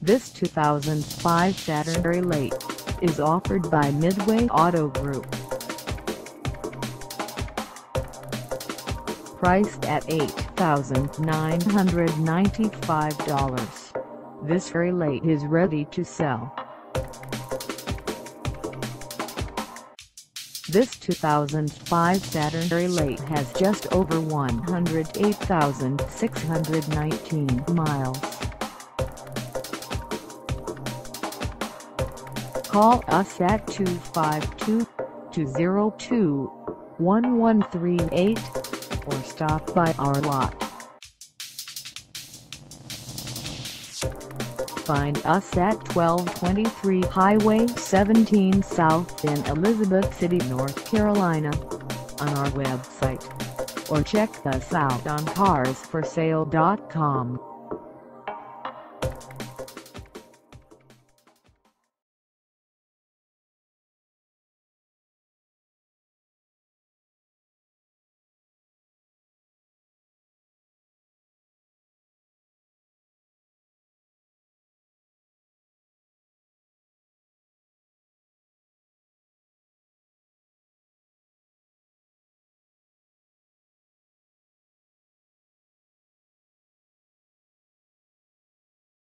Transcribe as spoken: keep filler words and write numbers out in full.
This two thousand five Saturn Late is offered by Midway Auto Group. Priced at eight thousand nine hundred ninety-five dollars, this Late is ready to sell. This two thousand five Saturn Late has just over one hundred eight thousand six hundred nineteen miles. Call us at two five two, two zero two, one one three eight or stop by our lot. Find us at twelve twenty-three Highway seventeen South in Elizabeth City, North Carolina, on our website, or check us out on cars for sale dot com.